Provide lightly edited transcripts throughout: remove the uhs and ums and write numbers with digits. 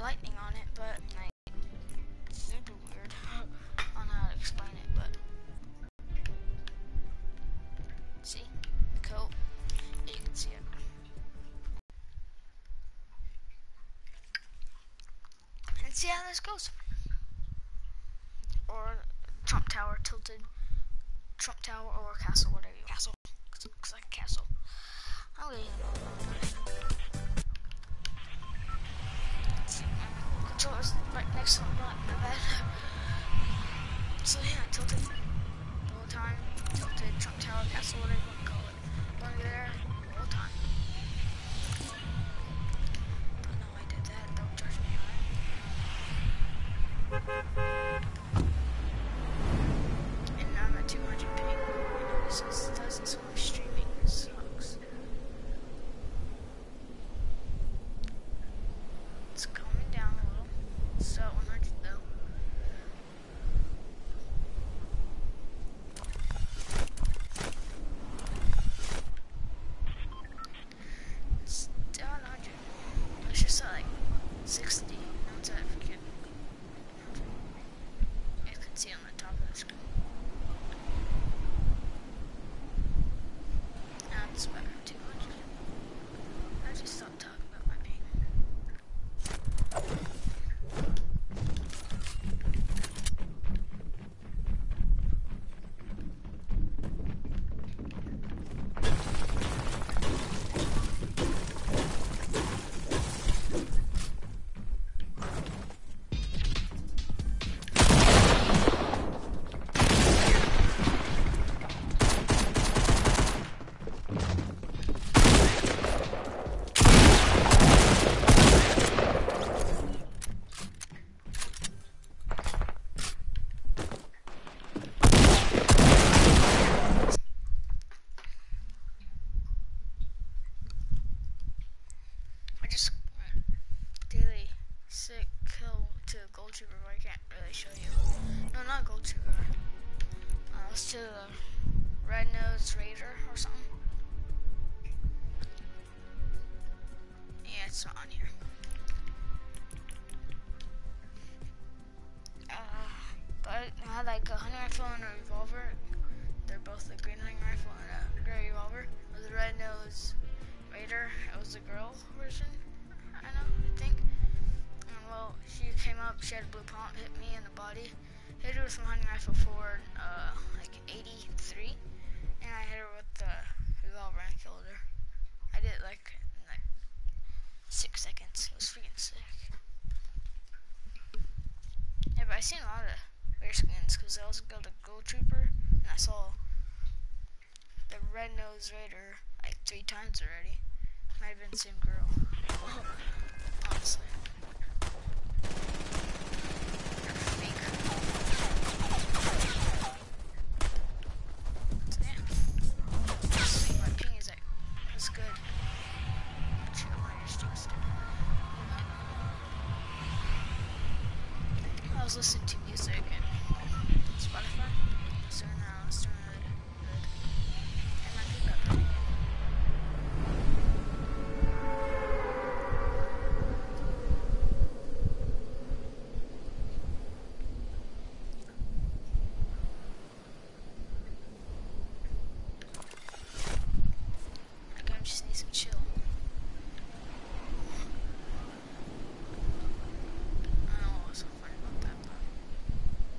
lightning on it, but like super weird. I don't know how to explain it, but see the coat. Yeah, you can see it. And see how this goes. Or Trump Tower, tilted Trump Tower, or castle, whatever you want. Castle, because it looks like a castle. I don't really know about it. Controller's right next to my bed. So yeah, tilted the whole time. Tilted Trump Tower, castle, whatever you want to call it. Going there the whole time. Don't know why I did that. Don't judge me, alright? And now I'm at 200 ping. And it says doesn't so much streaming. It sucks. It's calming down a little. So 100 though. It's down 100. It's just at like 60. Now it's at freaking 100. You can see on the top of the screen. Now it's better. 200. I just stopped talking about my ping. Daily sick kill to Gold Trooper, but I can't really show you. No, not Gold Trooper. Let's do the Red Nose Raider or something. Yeah, it's not on here. But I had like a hunting rifle and a revolver. They're both a green hunting rifle and a gray revolver. It was the Red Nose Raider. It was the girl version. I think. And well, she came up, she had a blue pump, hit me in the body. Hit her with my hunting rifle for like 83. And I hit her with the revolver and killed her. I did it like in like 6 seconds. It was freaking sick. Yeah, but I seen a lot of rare skins because I also got a Gold Trooper and I saw the Red Nose Raider like 3 times already. Might have been the same girl. Honestly. So yeah. Sweet, my ping is like, it's good. Chill, my streams too. I was listening to music and Spotify. So now it's doing good. And my ping got pretty good. I just need some chill. I don't know what's so funny about that, but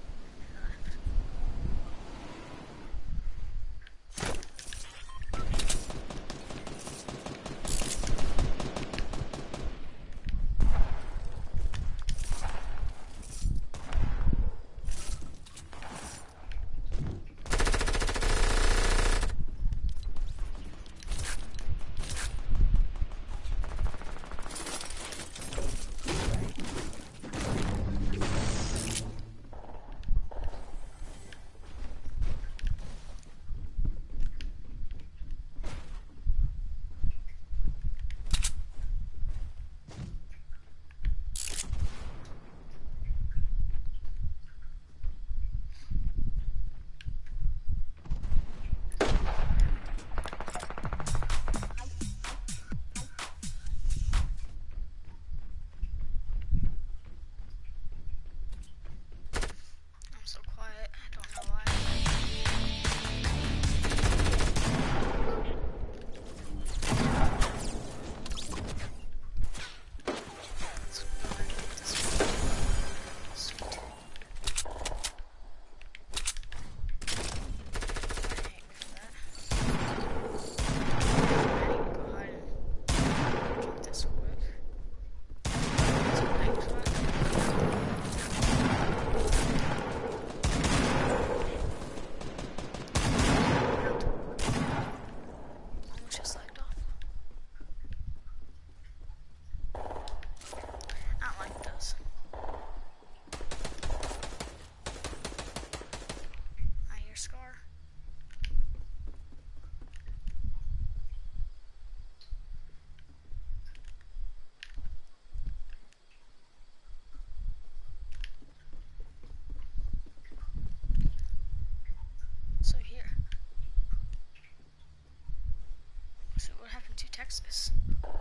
to Texas.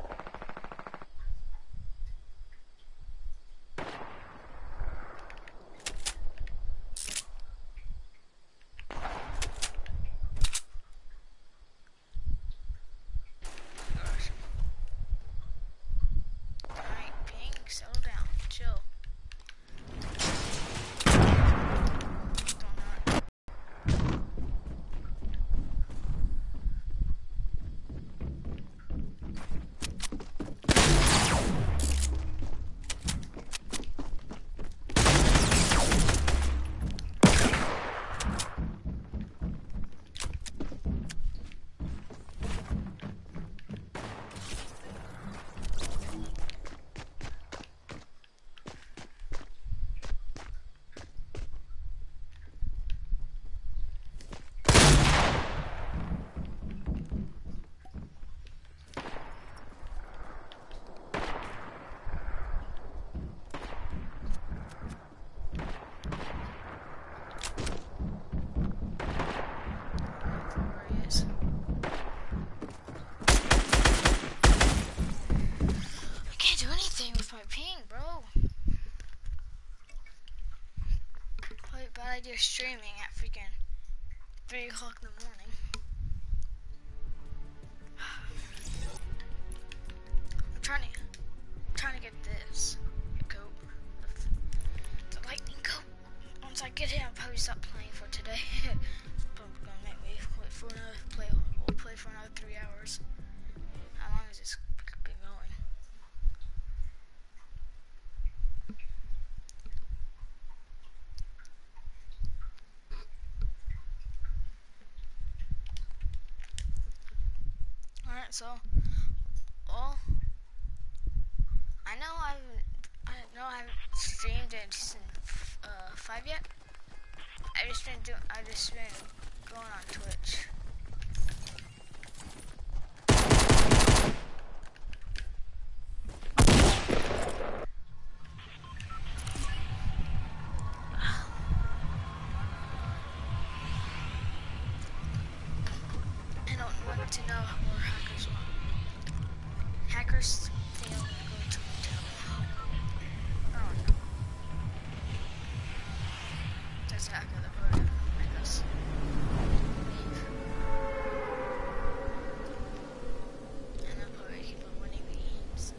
Gosh. Alright, ping, settle down, chill. With my ping, bro. Quite bad idea streaming at freaking 3 o'clock in the morning. I'm trying to get this coat, the lightning coat. Once I get it, I'll probably stop playing for today. Probably gonna make me wait for another We'll play for another 3 hours. How long has this been going? Alright, so, well, I know I haven't streamed in season 5 yet. I've just been going on Twitch. I don't want to know more hackers want. Hackers think I'm gonna go to hotel. Oh no. That's a hacker that voted, I guess. Leave. And I'll probably keep on winning games.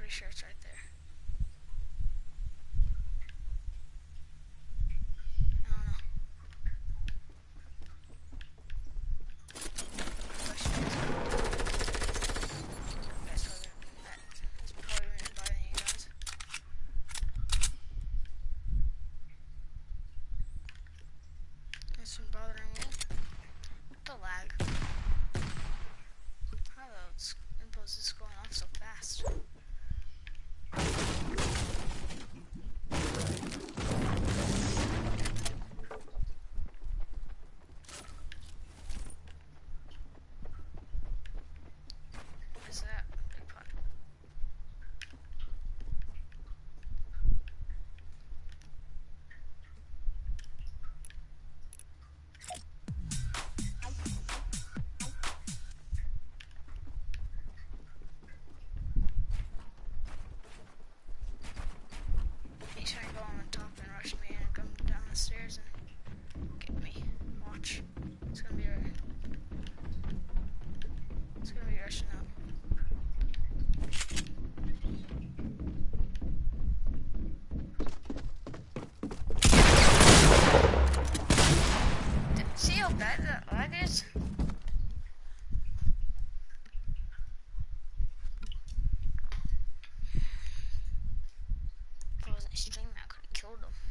pretty sure it's right there. I don't know. That's probably really bothering you guys. That's been bothering me. The lag. How those impulses going off so fast? What is that? Big pot. He's trying to go on the top and rush me and come down the stairs and get me. Watch. It's gonna be rushing up. See how bad that lag is? If I wasn't streaming, I could have killed him.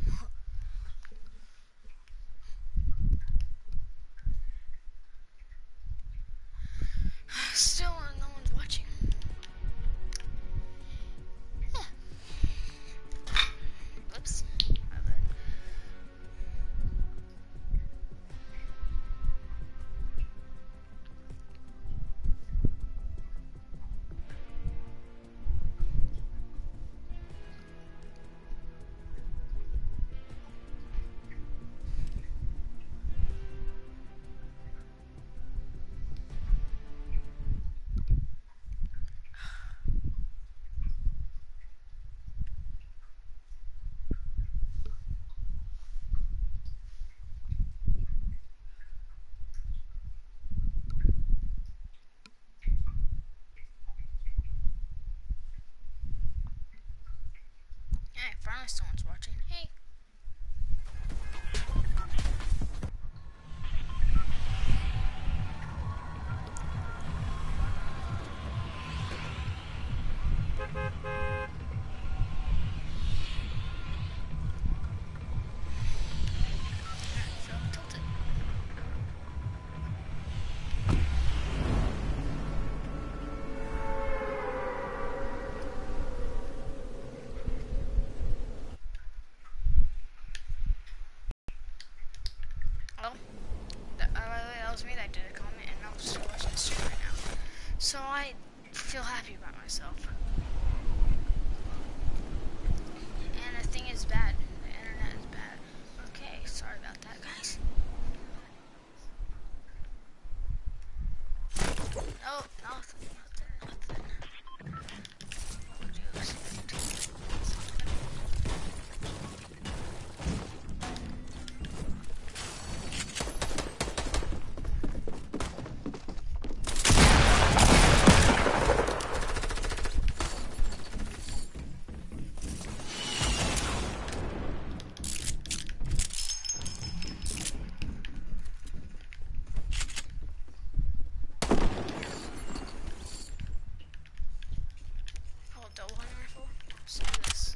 Still, no one's watching. Oops. My bad. Hey, finally someone's watching. Hey. So tilted. Well, that was me that did a comment, and I'm still watching the stream right now. So I feel happy about myself. And the thing is bad. The internet is bad. Okay, sorry about that, guys. Oh, nothing. Double hunting rifle. Let's do this.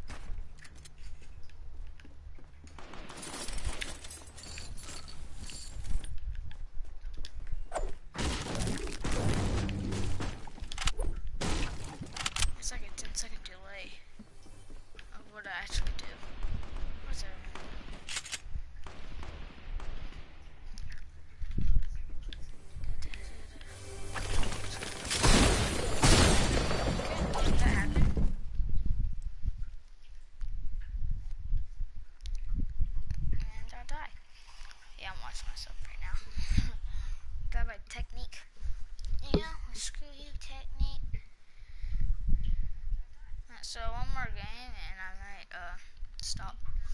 It's like a 10-second delay of what I actually do. What's that? Okay, let that happen. And I'll die. Yeah, I'm watching myself right now. Die by technique. Yeah, screw you, technique. So one more game and I might stop.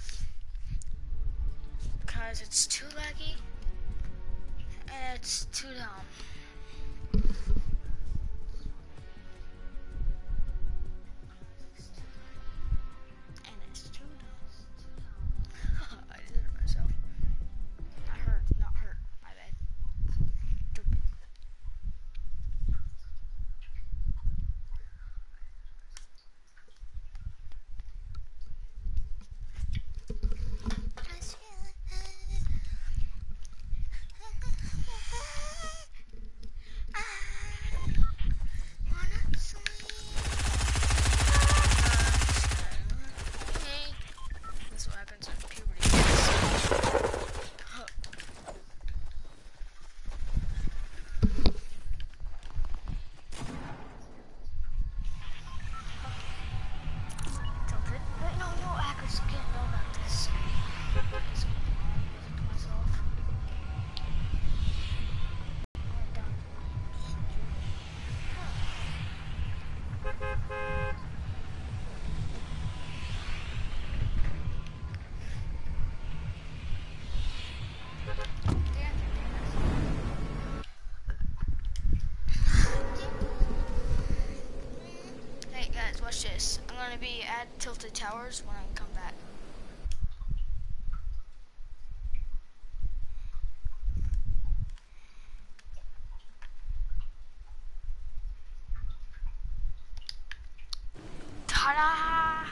Because it's too laggy and it's too dumb. gonna be at Tilted Towers when I come back. Ta-da!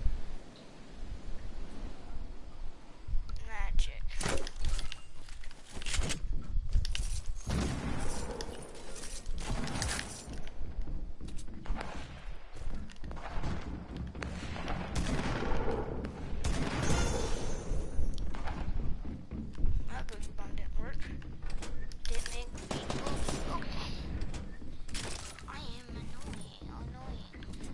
Magic. That boogie bomb didn't work. Didn't make me move. Okay. I am annoying.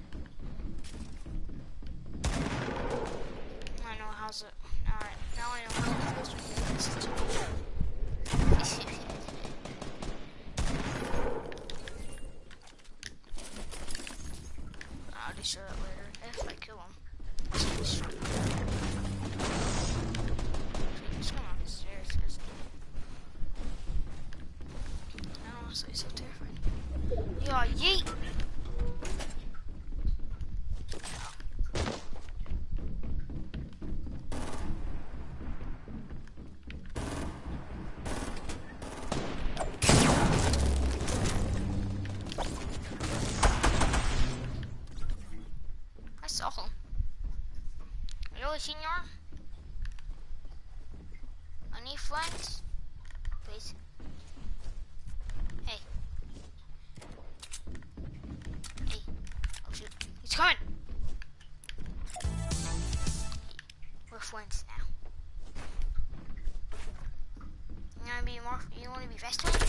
I know how's it. Alright, now I know how it feels when you're in this situation. I'll just show that later if I kill him. Just come up the stairs, isn't it? I don't want to say so terrified. Yeah, yeet! I saw him. Hello, senor? Any friends? Please. Hey. Hey. Oh shoot. He's coming! We're friends now. You wanna be best friends?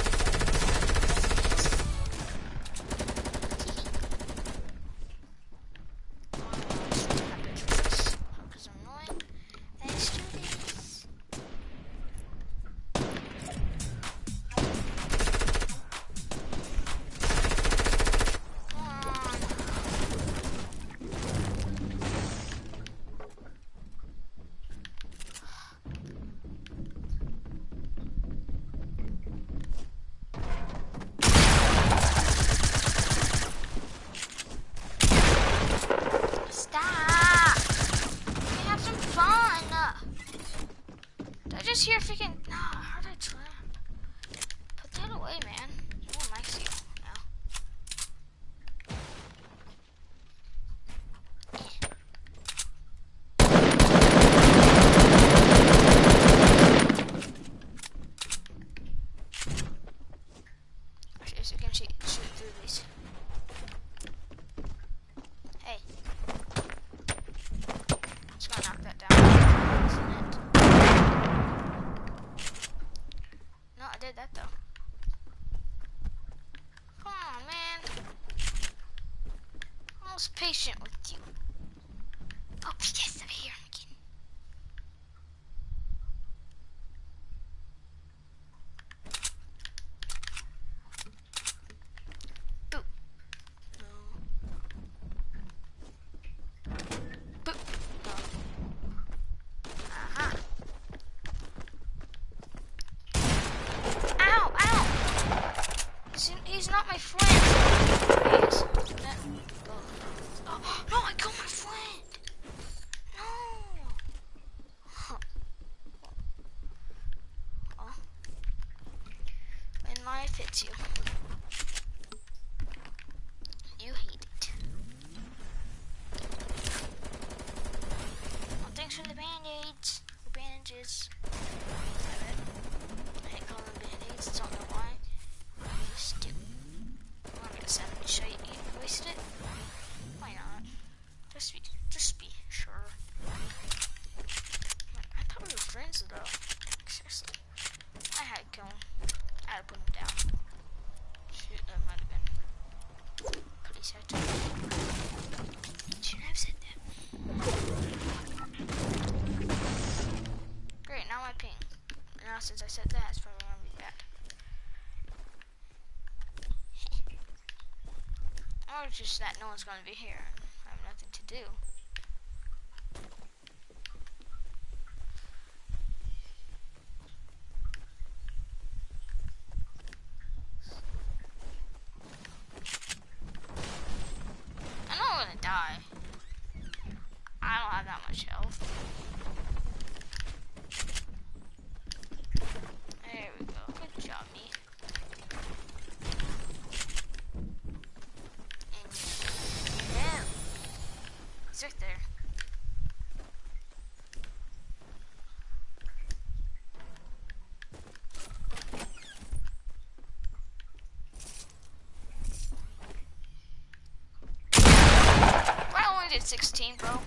Because I'm annoying. Let's do this. Come on. Stop! We have some fun. Did I just hear freaking? No, I heard a trap. Put that away, man. No one likes you now. Actually, so you can shoot through these. Hey. Just gonna knock that down, isn't it? No, I did that though. Come on, man. I was patient with you. Oh, yes, over here, again. Boo. No. Boo. No. Aha. Ow, ow. He's not my friend. He is. Oh, no, I killed my friend. No. Huh. Oh. When life hits you, you hate it. Well, thanks for the band-aids. Or bandages. I hate calling them band-aids. Don't know why. I used to. I'm not gonna send it. Should I waste it? Why not? Just be sure. I thought we were friends though. Seriously. I had to kill him. I had to put him down. Shoot, that might have been pretty sad. Shouldn't have said that. Great, now my ping. Now since I said that, it's probably gonna be bad. Or it's just that no one's gonna be here and I have nothing to do. I know I'm gonna die. He's right there. I only did 16, bro.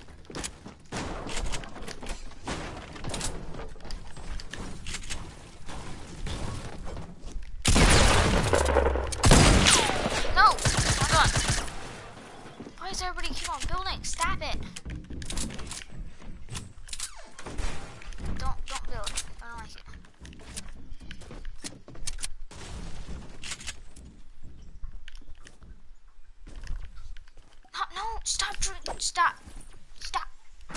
No! Hold on. Why does everybody keep on building? Stop it! Don't build. I don't like it. No, stop, stop. Stop.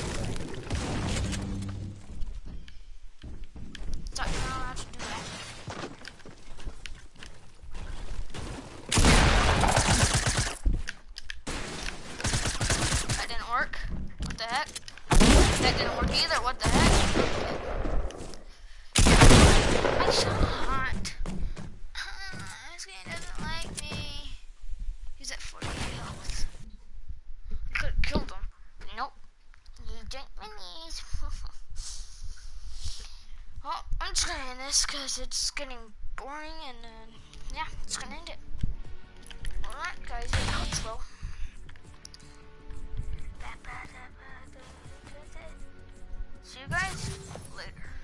Stop, you're not allowed to do that. That didn't work. What the heck? That didn't work either. What the heck? I shot. This game doesn't like me. He's at 48 health. I could have killed him. Nope. He drank my knees. Well, I'm just gonna end this because it's getting boring and yeah, it's gonna end it. Alright guys, outro. See you guys later.